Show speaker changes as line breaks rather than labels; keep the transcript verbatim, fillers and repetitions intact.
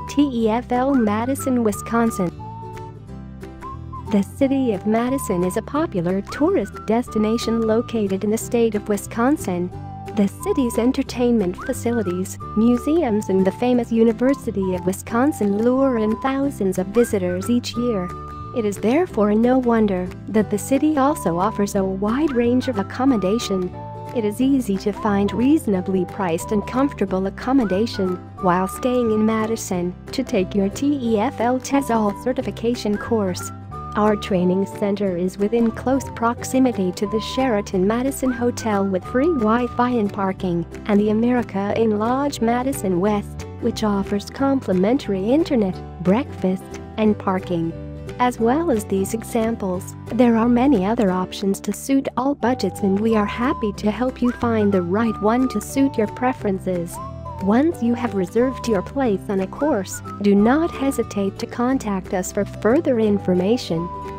T E F L Madison, Wisconsin. The city of Madison is a popular tourist destination located in the state of Wisconsin. The city's entertainment facilities, museums and the famous University of Wisconsin lure in thousands of visitors each year. It is therefore no wonder that the city also offers a wide range of accommodation. It is easy to find reasonably priced and comfortable accommodation while staying in Madison to take your T E F L TESOL certification course. Our training center is within close proximity to the Sheraton Madison Hotel with free Wi-Fi and parking, and the America Inn Lodge Madison West, which offers complimentary internet, breakfast, and parking. As well as these examples, there are many other options to suit all budgets, and we are happy to help you find the right one to suit your preferences. Once you have reserved your place on a course, do not hesitate to contact us for further information.